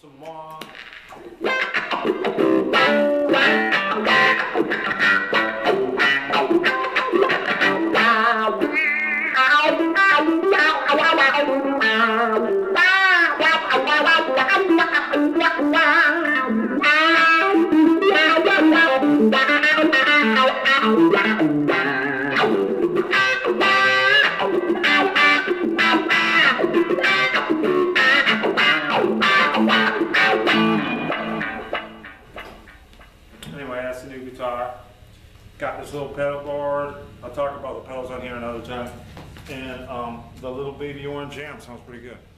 some more. Anyway, that's the new guitar. Got this little pedal board. I'll talk about the pedals on here another time. And the little baby orange amp sounds pretty good.